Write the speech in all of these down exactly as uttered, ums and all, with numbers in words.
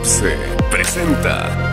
Eclipse presenta.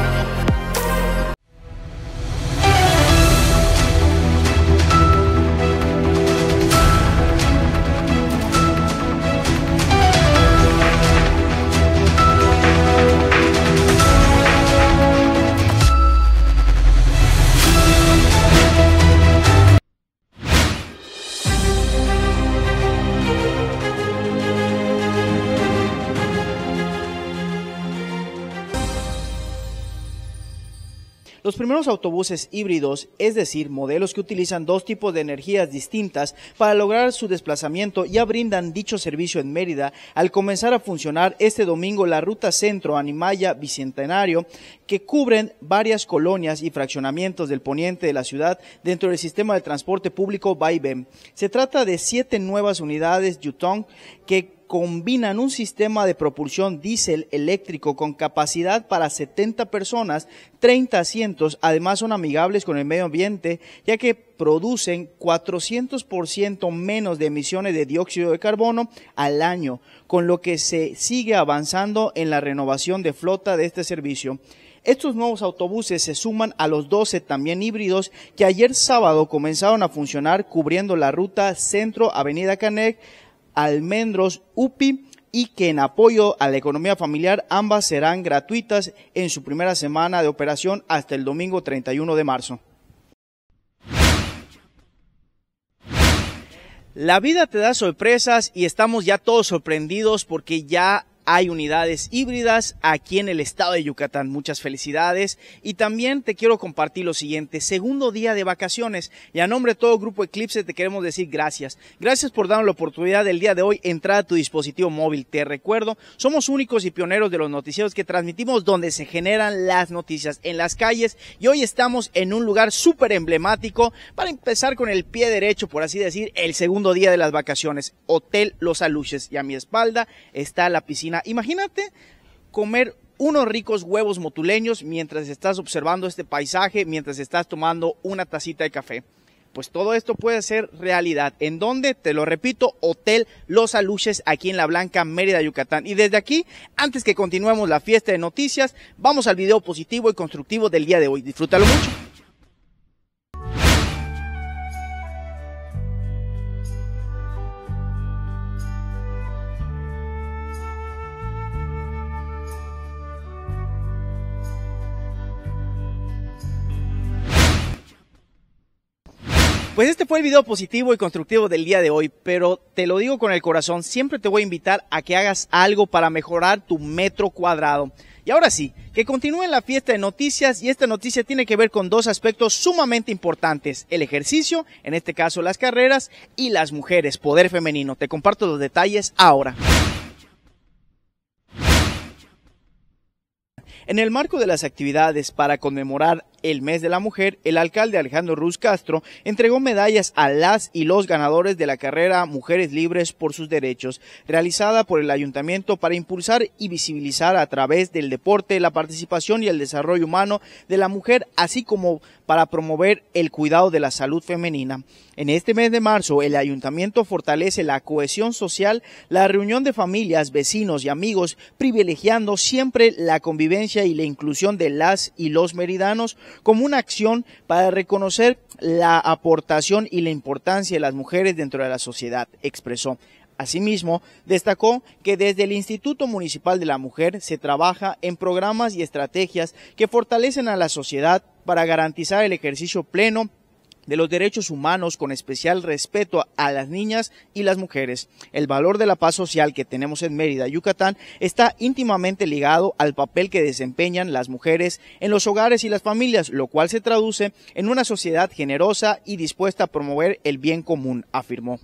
Los primeros autobuses híbridos, es decir, modelos que utilizan dos tipos de energías distintas para lograr su desplazamiento, ya brindan dicho servicio en Mérida al comenzar a funcionar este domingo la ruta Centro Animaya Bicentenario, que cubren varias colonias y fraccionamientos del poniente de la ciudad dentro del sistema de transporte público Vaivén. Se trata de siete nuevas unidades Yutong que combinan un sistema de propulsión diésel eléctrico con capacidad para setenta personas, treinta asientos, además son amigables con el medio ambiente, ya que producen cuatrocientos por ciento menos de emisiones de dióxido de carbono al año, con lo que se sigue avanzando en la renovación de flota de este servicio. Estos nuevos autobuses se suman a los doce también híbridos que ayer sábado comenzaron a funcionar cubriendo la ruta Centro Avenida Canec, Almendros, Upi, y que en apoyo a la economía familiar ambas serán gratuitas en su primera semana de operación hasta el domingo treinta y uno de marzo. La vida te da sorpresas y estamos ya todos sorprendidos porque ya hay unidades híbridas aquí en el estado de Yucatán. Muchas felicidades. Y también te quiero compartir lo siguiente: segundo día de vacaciones, y a nombre de todo Grupo Eclipse te queremos decir gracias. Gracias por darnos la oportunidad del día de hoy entrar a tu dispositivo móvil. Te recuerdo, somos únicos y pioneros de los noticieros que transmitimos donde se generan las noticias, en las calles, y hoy estamos en un lugar súper emblemático para empezar con el pie derecho, por así decir, el segundo día de las vacaciones, Hotel Los Aluches, y a mi espalda está la piscina. Imagínate comer unos ricos huevos motuleños mientras estás observando este paisaje, mientras estás tomando una tacita de café. Pues todo esto puede ser realidad. ¿En dónde? Te lo repito, Hotel Los Aluches, aquí en La Blanca, Mérida, Yucatán. Y desde aquí, antes que continuemos la fiesta de noticias, vamos al video positivo y constructivo del día de hoy. Disfrútalo mucho. Pues este fue el video positivo y constructivo del día de hoy, pero te lo digo con el corazón, siempre te voy a invitar a que hagas algo para mejorar tu metro cuadrado. Y ahora sí, que continúe la fiesta de noticias, y esta noticia tiene que ver con dos aspectos sumamente importantes: el ejercicio, en este caso las carreras, y las mujeres, poder femenino. Te comparto los detalles ahora. En el marco de las actividades para conmemorar el mes de la mujer, el alcalde Alejandro Ruz Castro entregó medallas a las y los ganadores de la carrera Mujeres Libres por sus Derechos, realizada por el ayuntamiento para impulsar y visibilizar a través del deporte la participación y el desarrollo humano de la mujer, así como para promover el cuidado de la salud femenina. En este mes de marzo, el ayuntamiento fortalece la cohesión social, la reunión de familias, vecinos y amigos, privilegiando siempre la convivencia y la inclusión de las y los meridanos como una acción para reconocer la aportación y la importancia de las mujeres dentro de la sociedad, expresó. Asimismo, destacó que desde el Instituto Municipal de la Mujer se trabaja en programas y estrategias que fortalecen a la sociedad para garantizar el ejercicio pleno de los derechos humanos, con especial respeto a las niñas y las mujeres. El valor de la paz social que tenemos en Mérida, Yucatán, está íntimamente ligado al papel que desempeñan las mujeres en los hogares y las familias, lo cual se traduce en una sociedad generosa y dispuesta a promover el bien común, afirmó.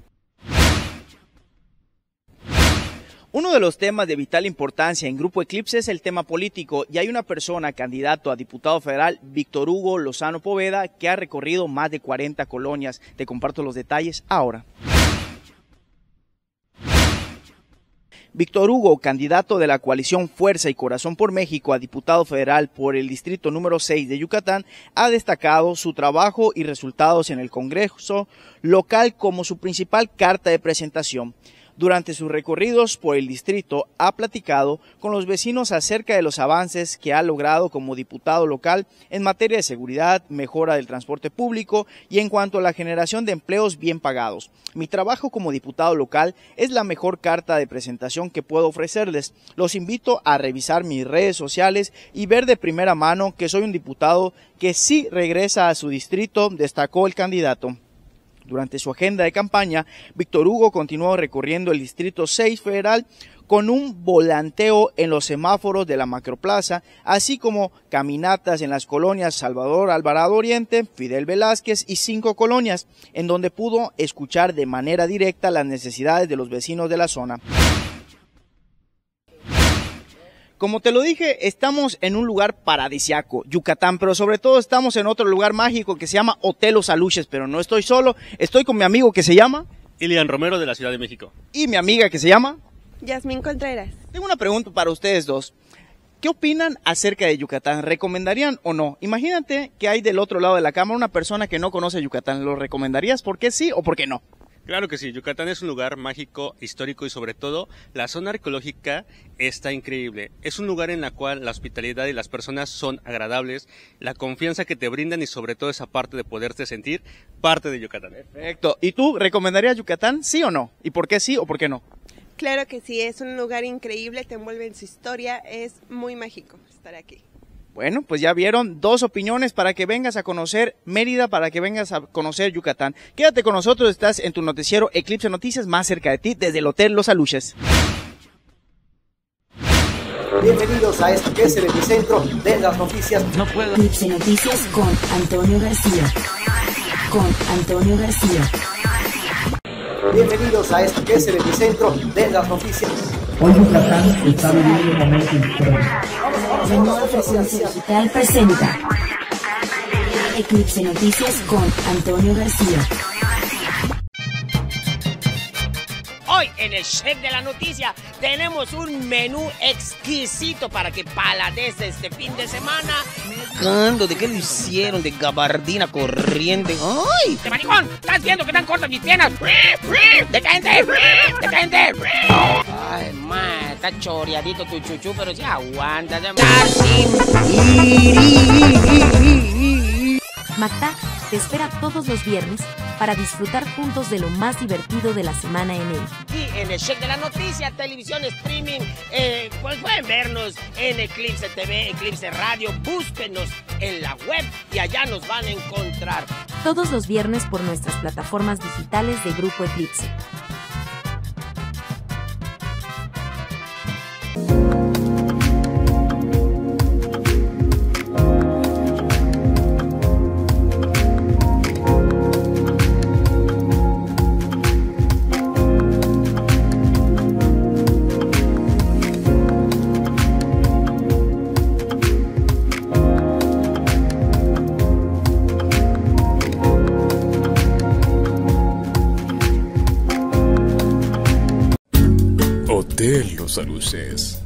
Uno de los temas de vital importancia en Grupo Eclipse es el tema político, y hay una persona, candidato a diputado federal, Víctor Hugo Lozano Poveda, que ha recorrido más de cuarenta colonias. Te comparto los detalles ahora. Víctor Hugo, candidato de la coalición Fuerza y Corazón por México a diputado federal por el distrito número seis de Yucatán, ha destacado su trabajo y resultados en el Congreso local como su principal carta de presentación. Durante sus recorridos por el distrito ha platicado con los vecinos acerca de los avances que ha logrado como diputado local en materia de seguridad, mejora del transporte público y en cuanto a la generación de empleos bien pagados. Mi trabajo como diputado local es la mejor carta de presentación que puedo ofrecerles. Los invito a revisar mis redes sociales y ver de primera mano que soy un diputado que sí regresa a su distrito, destacó el candidato. Durante su agenda de campaña, Víctor Hugo continuó recorriendo el Distrito seis Federal con un volanteo en los semáforos de la Macroplaza, así como caminatas en las colonias Salvador Alvarado Oriente, Fidel Velázquez y cinco colonias, en donde pudo escuchar de manera directa las necesidades de los vecinos de la zona. Como te lo dije, estamos en un lugar paradisiaco, Yucatán, pero sobre todo estamos en otro lugar mágico que se llama Hotel Los Aluches, pero no estoy solo, estoy con mi amigo que se llama... Ilian Romero de la Ciudad de México. Y mi amiga que se llama... Yasmín Contreras. Tengo una pregunta para ustedes dos. ¿Qué opinan acerca de Yucatán? ¿Recomendarían o no? Imagínate que hay del otro lado de la cámara una persona que no conoce Yucatán, ¿lo recomendarías? ¿Por qué sí o por qué no? Claro que sí, Yucatán es un lugar mágico, histórico y sobre todo la zona arqueológica está increíble. Es un lugar en el cual la hospitalidad y las personas son agradables, la confianza que te brindan y sobre todo esa parte de poderte sentir parte de Yucatán. Perfecto. ¿Y tú recomendarías Yucatán, sí o no? ¿Y por qué sí o por qué no? Claro que sí, es un lugar increíble, te envuelve en su historia, es muy mágico estar aquí. Bueno, pues ya vieron dos opiniones para que vengas a conocer Mérida, para que vengas a conocer Yucatán. Quédate con nosotros, estás en tu noticiero Eclipse Noticias, más cerca de ti, desde el Hotel Los Aluches. Bienvenidos a esto que es el epicentro de las noticias. No puedo. Eclipse Noticias con Antonio García. Con Antonio García. Bienvenidos a esto que es el epicentro de las noticias. Hoy Yucatán está viviendo un momento histórico. La nueva Frecuencia Digital presenta Eclipse Noticias con Antonio García. Hoy en el Check de la Noticia tenemos un menú exquisito para que paladees este fin de semana. Cando, ¿de qué lo hicieron? De gabardina corriente. ¡Ay! ¡De maricón! ¿Estás viendo que están cortas mis piernas? ¡Decadente! ¡Decadente! Ay, ma, está choreadito tu chuchu, pero sí aguanta. Mactac te espera todos los viernes para disfrutar juntos de lo más divertido de la semana en él. Y en el Check de la Noticia, televisión, streaming, eh, pues pueden vernos en Eclipse T V, Eclipse Radio, búsquenos en la web y allá nos van a encontrar. Todos los viernes por nuestras plataformas digitales de Grupo Eclipse. Hotel Los Aluches.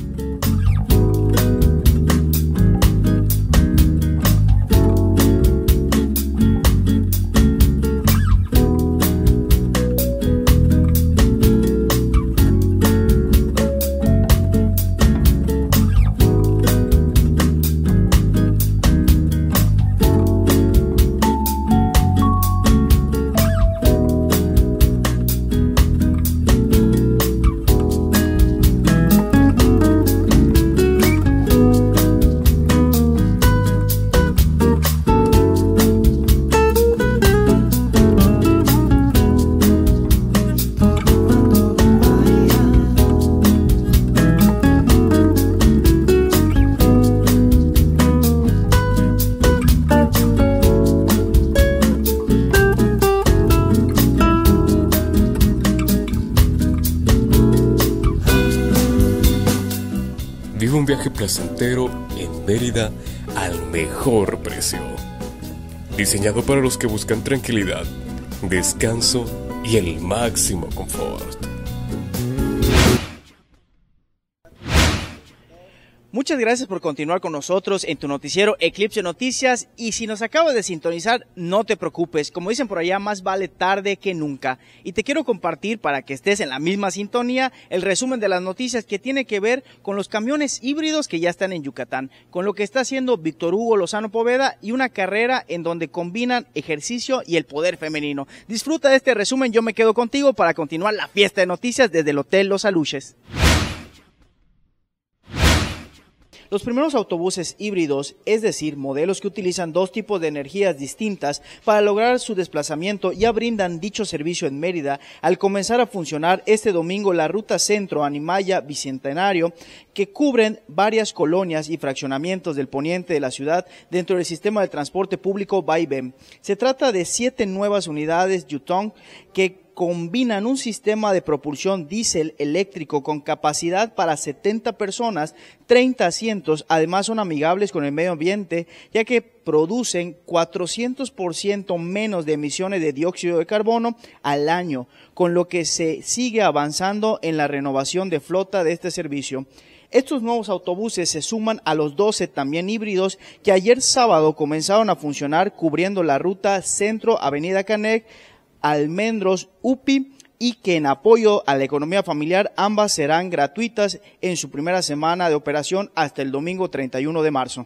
Vive un viaje placentero en Mérida al mejor precio. Diseñado para los que buscan tranquilidad, descanso y el máximo confort. Muchas gracias por continuar con nosotros en tu noticiero Eclipse Noticias, y si nos acabas de sintonizar, no te preocupes, como dicen por allá, más vale tarde que nunca. Y te quiero compartir, para que estés en la misma sintonía, el resumen de las noticias que tiene que ver con los camiones híbridos que ya están en Yucatán, con lo que está haciendo Víctor Hugo Lozano Poveda y una carrera en donde combinan ejercicio y el poder femenino. Disfruta de este resumen, yo me quedo contigo para continuar la fiesta de noticias desde el Hotel Los Aluches. Los primeros autobuses híbridos, es decir, modelos que utilizan dos tipos de energías distintas para lograr su desplazamiento, ya brindan dicho servicio en Mérida al comenzar a funcionar este domingo la ruta Centro Animaya Bicentenario, que cubren varias colonias y fraccionamientos del poniente de la ciudad dentro del sistema de transporte público Vaivén. Se trata de siete nuevas unidades Yutong que combinan un sistema de propulsión diésel eléctrico con capacidad para setenta personas, treinta asientos, además son amigables con el medio ambiente, ya que producen cuatrocientos por ciento menos de emisiones de dióxido de carbono al año, con lo que se sigue avanzando en la renovación de flota de este servicio. Estos nuevos autobuses se suman a los doce también híbridos que ayer sábado comenzaron a funcionar cubriendo la ruta Centro Avenida Canec, Almendros, U P I, y que en apoyo a la economía familiar ambas serán gratuitas en su primera semana de operación hasta el domingo treinta y uno de marzo.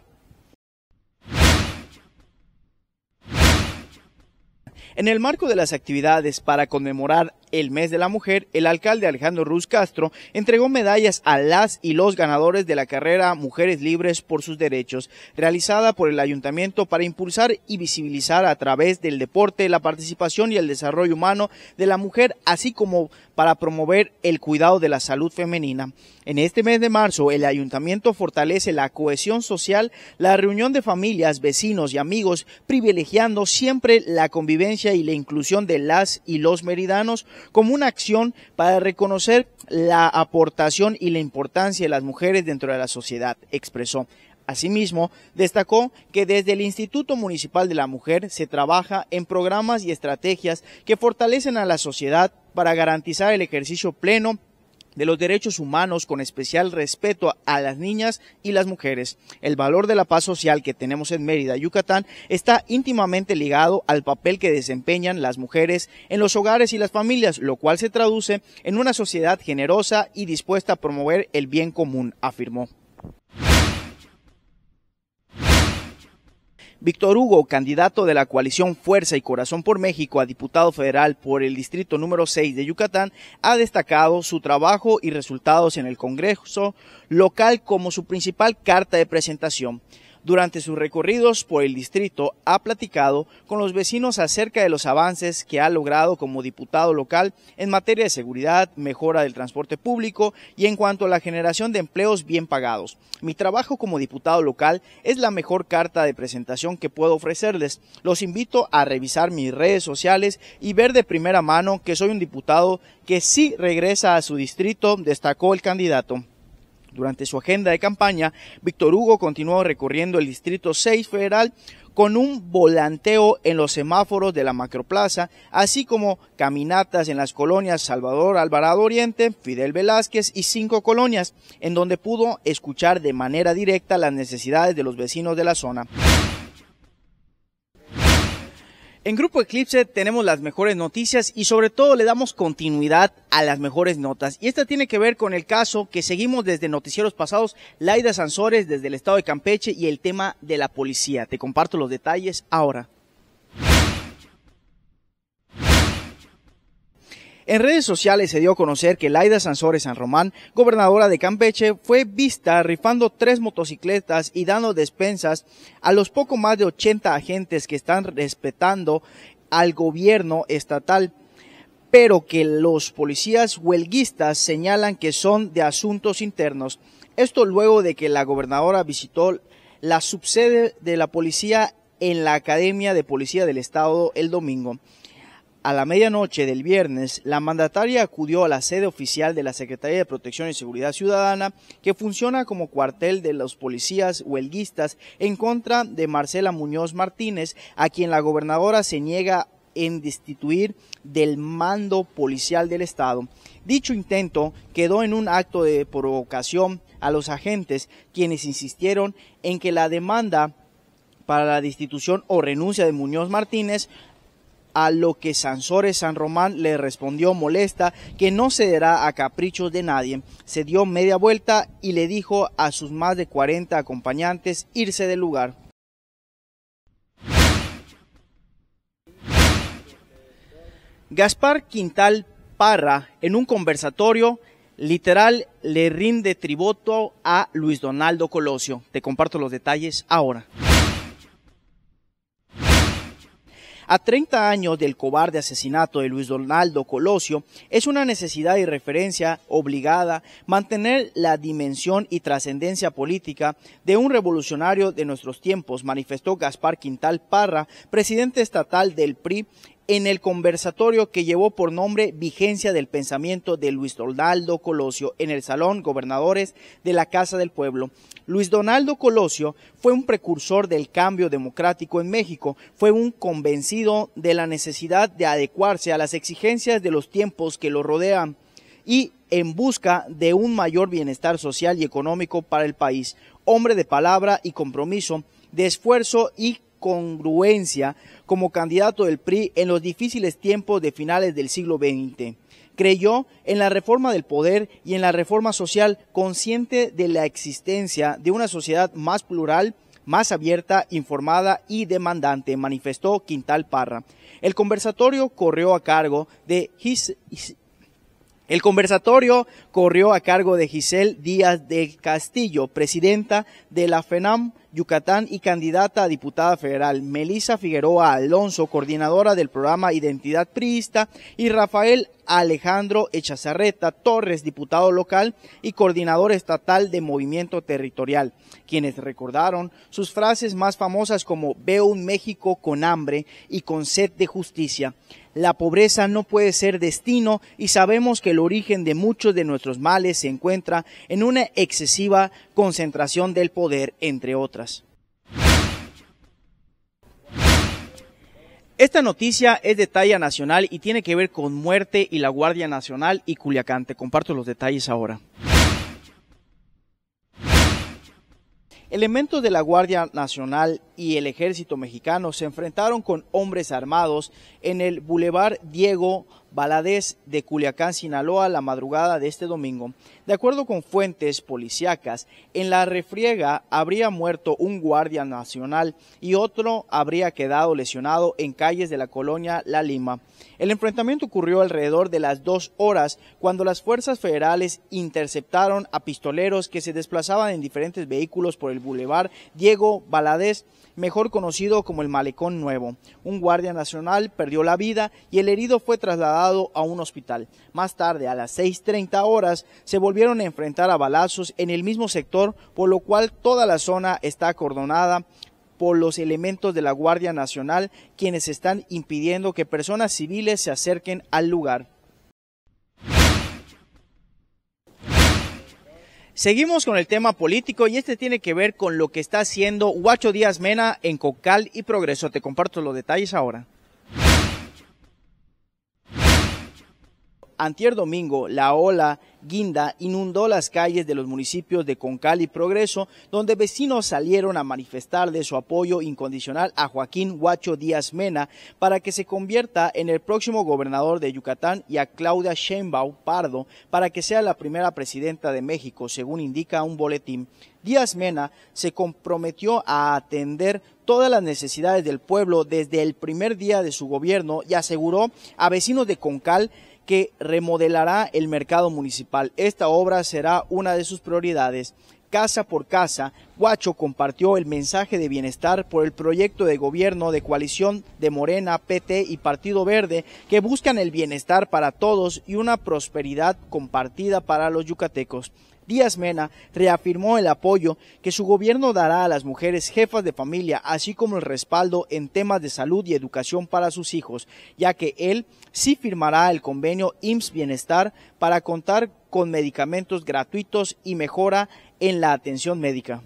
En el marco de las actividades para conmemorar el mes de la mujer, el alcalde Alejandro Ruz Castro entregó medallas a las y los ganadores de la carrera Mujeres Libres por sus Derechos, realizada por el ayuntamiento para impulsar y visibilizar a través del deporte la participación y el desarrollo humano de la mujer, así como para promover el cuidado de la salud femenina. En este mes de marzo, el ayuntamiento fortalece la cohesión social, la reunión de familias, vecinos y amigos, privilegiando siempre la convivencia y la inclusión de las y los meridanos como una acción para reconocer la aportación y la importancia de las mujeres dentro de la sociedad, expresó. Asimismo, destacó que desde el Instituto Municipal de la Mujer se trabaja en programas y estrategias que fortalecen a la sociedad para garantizar el ejercicio pleno de los derechos humanos con especial respeto a las niñas y las mujeres. El valor de la paz social que tenemos en Mérida, Yucatán, está íntimamente ligado al papel que desempeñan las mujeres en los hogares y las familias, lo cual se traduce en una sociedad generosa y dispuesta a promover el bien común, afirmó. Víctor Hugo, candidato de la coalición Fuerza y Corazón por México a diputado federal por el distrito número seis de Yucatán, ha destacado su trabajo y resultados en el Congreso local como su principal carta de presentación. Durante sus recorridos por el distrito, ha platicado con los vecinos acerca de los avances que ha logrado como diputado local en materia de seguridad, mejora del transporte público y en cuanto a la generación de empleos bien pagados. Mi trabajo como diputado local es la mejor carta de presentación que puedo ofrecerles. Los invito a revisar mis redes sociales y ver de primera mano que soy un diputado que sí regresa a su distrito, destacó el candidato. Durante su agenda de campaña, Víctor Hugo continuó recorriendo el Distrito seis Federal con un volanteo en los semáforos de la Macroplaza, así como caminatas en las colonias Salvador Alvarado Oriente, Fidel Velázquez y cinco colonias, en donde pudo escuchar de manera directa las necesidades de los vecinos de la zona. En Grupo Eclipse tenemos las mejores noticias y sobre todo le damos continuidad a las mejores notas. Y esta tiene que ver con el caso que seguimos desde noticieros pasados, Laida Sansores desde el estado de Campeche y el tema de la policía. Te comparto los detalles ahora. En redes sociales se dio a conocer que Laida Sansores San Román, gobernadora de Campeche, fue vista rifando tres motocicletas y dando despensas a los poco más de ochenta agentes que están respetando al gobierno estatal, pero que los policías huelguistas señalan que son de asuntos internos. Esto luego de que la gobernadora visitó la subsede de la policía en la Academia de Policía del Estado el domingo. A la medianoche del viernes, la mandataria acudió a la sede oficial de la Secretaría de Protección y Seguridad Ciudadana, que funciona como cuartel de los policías huelguistas en contra de Marcela Muñoz Martínez, a quien la gobernadora se niega en destituir del mando policial del Estado. Dicho intento quedó en un acto de provocación a los agentes, quienes insistieron en que la demanda para la destitución o renuncia de Muñoz Martínez, a lo que Sansores San Román le respondió molesta que no cederá a caprichos de nadie. Se dio media vuelta y le dijo a sus más de cuarenta acompañantes irse del lugar. Gaspar Quintal Parra, en un conversatorio, literal le rinde tributo a Luis Donaldo Colosio. Te comparto los detalles ahora. A treinta años del cobarde asesinato de Luis Donaldo Colosio, es una necesidad y referencia obligada mantener la dimensión y trascendencia política de un revolucionario de nuestros tiempos, manifestó Gaspar Quintal Parra, presidente estatal del P R I, en el conversatorio que llevó por nombre Vigencia del Pensamiento de Luis Donaldo Colosio en el Salón Gobernadores de la Casa del Pueblo. Luis Donaldo Colosio fue un precursor del cambio democrático en México, fue un convencido de la necesidad de adecuarse a las exigencias de los tiempos que lo rodean y en busca de un mayor bienestar social y económico para el país. Hombre de palabra y compromiso, de esfuerzo y congruencia como candidato del P R I en los difíciles tiempos de finales del siglo veinte. Creyó en la reforma del poder y en la reforma social, consciente de la existencia de una sociedad más plural, más abierta, informada y demandante, manifestó Quintal Parra. El conversatorio corrió a cargo de Gis El conversatorio corrió a cargo de Giselle Díaz del Castillo, presidenta de la FENAM Yucatán y candidata a diputada federal, Melissa Figueroa Alonso, coordinadora del programa Identidad Priista, y Rafael Alejandro Echazarreta Torres, diputado local y coordinador estatal de Movimiento Territorial, quienes recordaron sus frases más famosas como "Veo un México con hambre y con sed de justicia". La pobreza no puede ser destino y sabemos que el origen de muchos de nuestros males se encuentra en una excesiva concentración del poder, entre otras. Esta noticia es de talla nacional y tiene que ver con muerte y la Guardia Nacional y Culiacán. Te comparto los detalles ahora. Elementos de la Guardia Nacional y el Ejército Mexicano se enfrentaron con hombres armados en el Boulevard Diego Valadez de Culiacán, Sinaloa, la madrugada de este domingo. De acuerdo con fuentes policíacas, en la refriega habría muerto un guardia nacional y otro habría quedado lesionado en calles de la colonia La Lima. El enfrentamiento ocurrió alrededor de las dos horas cuando las fuerzas federales interceptaron a pistoleros que se desplazaban en diferentes vehículos por el Boulevard Diego Valadez, mejor conocido como el Malecón Nuevo. Un guardia nacional perdió la vida y el herido fue trasladado a un hospital. Más tarde, a las seis treinta horas, se volvieron a enfrentar a balazos en el mismo sector, por lo cual toda la zona está acordonada por los elementos de la Guardia Nacional, quienes están impidiendo que personas civiles se acerquen al lugar. Seguimos con el tema político y este tiene que ver con lo que está haciendo Huacho Díaz Mena en Concal y Progreso. Te comparto los detalles ahora. Antier domingo, la ola Guinda inundó las calles de los municipios de Concal y Progreso, donde vecinos salieron a manifestar de su apoyo incondicional a Joaquín Huacho Díaz Mena para que se convierta en el próximo gobernador de Yucatán y a Claudia Sheinbaum Pardo para que sea la primera presidenta de México, según indica un boletín. Díaz Mena se comprometió a atender todas las necesidades del pueblo desde el primer día de su gobierno y aseguró a vecinos de Concal que remodelará el mercado municipal. Esta obra será una de sus prioridades. Casa por casa, Huacho compartió el mensaje de bienestar por el proyecto de gobierno de coalición de Morena, P T y Partido Verde, que buscan el bienestar para todos y una prosperidad compartida para los yucatecos. Díaz Mena reafirmó el apoyo que su gobierno dará a las mujeres jefas de familia, así como el respaldo en temas de salud y educación para sus hijos, ya que él sí firmará el convenio I M S S Bienestar para contar con medicamentos gratuitos y mejora en la atención médica.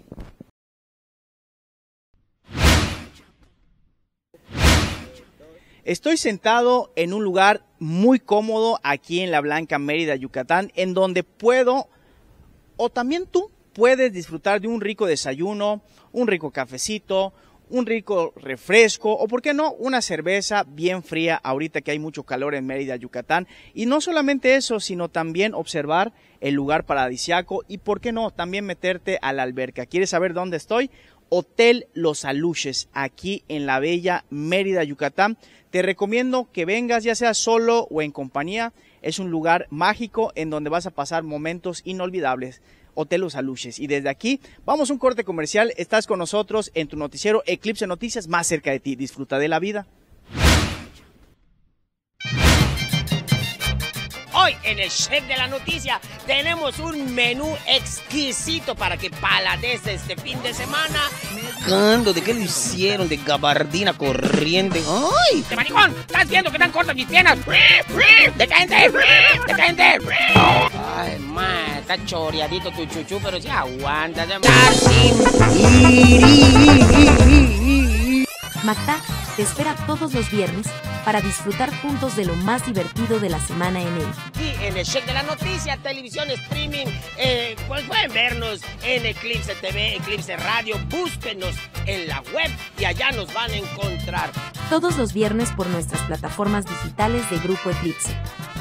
Estoy sentado en un lugar muy cómodo aquí en la Blanca Mérida, Yucatán, en donde puedo, o también tú, puedes disfrutar de un rico desayuno, un rico cafecito, un rico refresco o, por qué no, una cerveza bien fría ahorita que hay mucho calor en Mérida, Yucatán. Y no solamente eso, sino también observar el lugar paradisiaco y, por qué no, también meterte a la alberca. ¿Quieres saber dónde estoy? Hotel Los Aluches, aquí en la bella Mérida, Yucatán. Te recomiendo que vengas, ya sea solo o en compañía. Es un lugar mágico en donde vas a pasar momentos inolvidables. Hotel Los Aluches. Y desde aquí vamos a un corte comercial. Estás con nosotros en tu noticiero Eclipse Noticias, más cerca de ti. Disfruta de la vida. Hoy en el Chef de la Noticia tenemos un menú exquisito para que paladees este fin de semana. Cando, ¿de qué lo hicieron? De gabardina corriente. ¡Ay! ¡De maricón! ¿Estás viendo que están cortas mis piernas? ¡Detente! ¡Detente! Ay, ma, está choreadito tu chuchu, pero sí aguanta. Mactac te espera todos los viernes para disfrutar juntos de lo más divertido de la semana en él. Aquí en el Chef de la Noticia, televisión streaming, eh, pues pueden vernos en Eclipse T V, Eclipse Radio, búsquenos en la web y allá nos van a encontrar. Todos los viernes por nuestras plataformas digitales de Grupo Eclipse.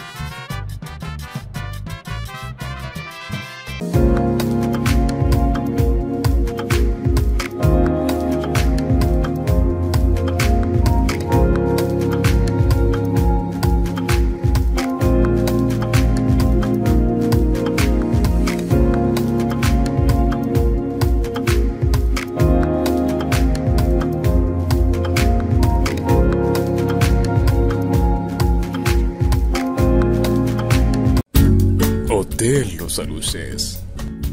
Hotel Los Aluches.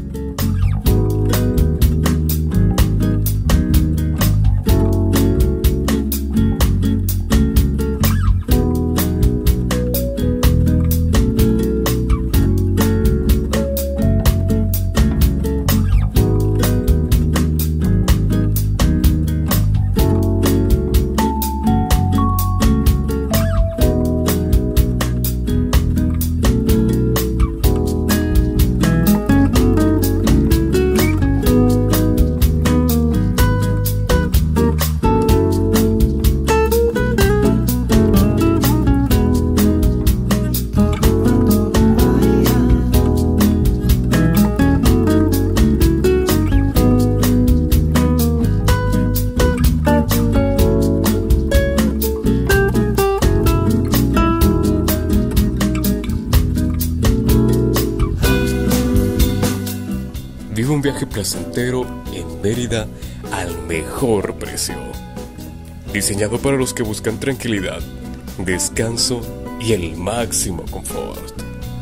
Vive un viaje placentero en Mérida al mejor precio. Diseñado para los que buscan tranquilidad, descanso y el máximo confort.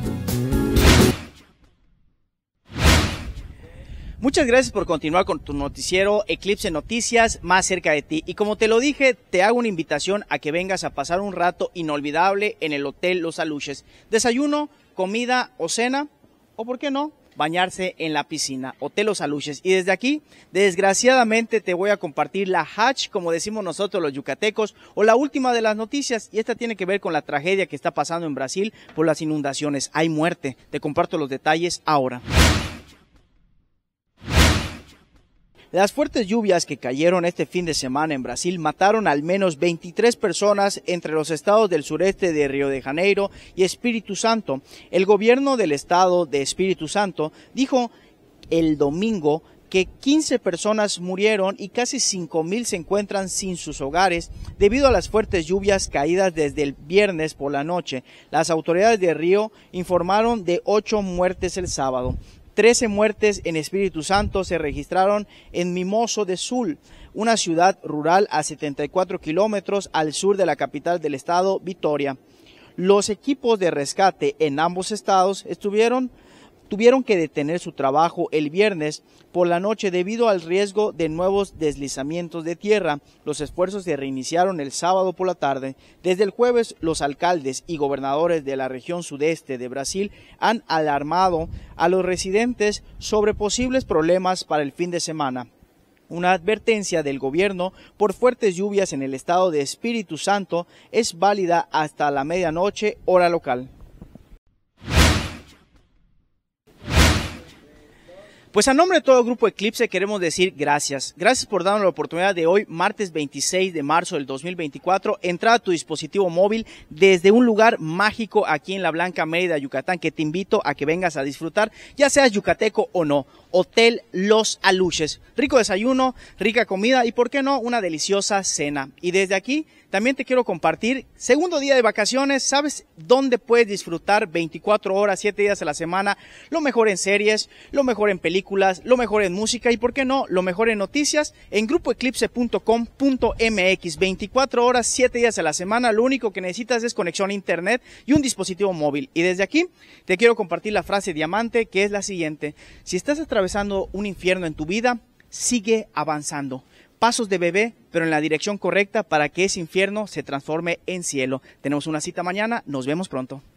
Muchas gracias por continuar con tu noticiero Eclipse Noticias, más cerca de ti. Y como te lo dije, te hago una invitación a que vengas a pasar un rato inolvidable en el Hotel Los Aluches. Desayuno, comida o cena, o por qué no, bañarse en la piscina. Hotel Los Aluches. Y desde aquí, desgraciadamente, te voy a compartir la Hatch, como decimos nosotros los yucatecos, o la última de las noticias. Y esta tiene que ver con la tragedia que está pasando en Brasil por las inundaciones. Hay muerte. Te comparto los detalles ahora. Las fuertes lluvias que cayeron este fin de semana en Brasil mataron al menos veintitrés personas entre los estados del sureste de Río de Janeiro y Espíritu Santo. El gobierno del estado de Espíritu Santo dijo el domingo que quince personas murieron y casi cinco mil se encuentran sin sus hogares debido a las fuertes lluvias caídas desde el viernes por la noche. Las autoridades de Río informaron de ocho muertes el sábado. trece muertes en Espíritu Santo se registraron en Mimoso de Sul, una ciudad rural a setenta y cuatro kilómetros al sur de la capital del estado, Vitória. Los equipos de rescate en ambos estados estuvieron tuvieron que detener su trabajo el viernes por la noche debido al riesgo de nuevos deslizamientos de tierra. Los esfuerzos se reiniciaron el sábado por la tarde. Desde el jueves, los alcaldes y gobernadores de la región sudeste de Brasil han alarmado a los residentes sobre posibles problemas para el fin de semana. Una advertencia del gobierno por fuertes lluvias en el estado de Espíritu Santo es válida hasta la medianoche, hora local. Pues a nombre de todo el Grupo Eclipse queremos decir gracias. Gracias por darnos la oportunidad de hoy, martes veintiséis de marzo del dos mil veinticuatro, entrar a tu dispositivo móvil desde un lugar mágico aquí en la Blanca Mérida, Yucatán, que te invito a que vengas a disfrutar, ya seas yucateco o no. Hotel Los Aluches. Rico desayuno, rica comida y, ¿por qué no?, una deliciosa cena. Y desde aquí también te quiero compartir, segundo día de vacaciones, ¿sabes dónde puedes disfrutar veinticuatro horas, siete días a la semana? Lo mejor en series, lo mejor en películas, lo mejor en música y, ¿por qué no?, lo mejor en noticias en grupo eclipse punto com punto m x. veinticuatro horas, siete días a la semana, lo único que necesitas es conexión a internet y un dispositivo móvil. Y desde aquí te quiero compartir la frase diamante, que es la siguiente: si estás atravesando un infierno en tu vida, sigue avanzando. Pasos de bebé, pero en la dirección correcta para que ese infierno se transforme en cielo. Tenemos una cita mañana, nos vemos pronto.